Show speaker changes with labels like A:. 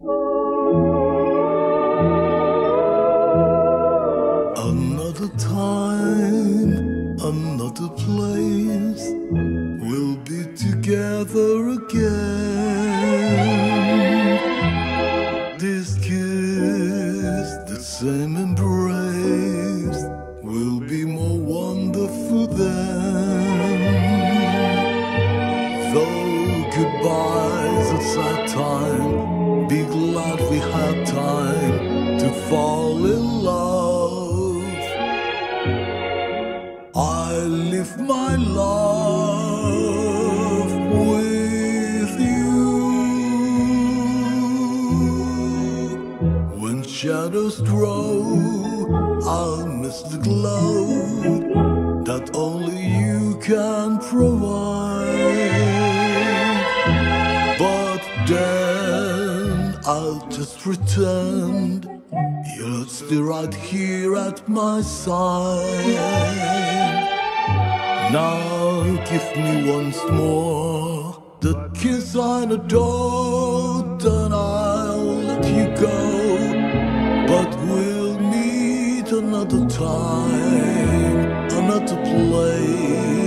A: Another time, another place, we'll be together again. This kiss, the same embrace, will be more wonderful then. Though goodbye's a sad time, be glad we had time to fall in love. I live my life with you. When shadows grow, I'll miss the glow that only you can provide. But then I'll just pretend you're still right here at my side. Now give me once more the kiss I adore, then I'll let you go. But we'll meet another time, another place.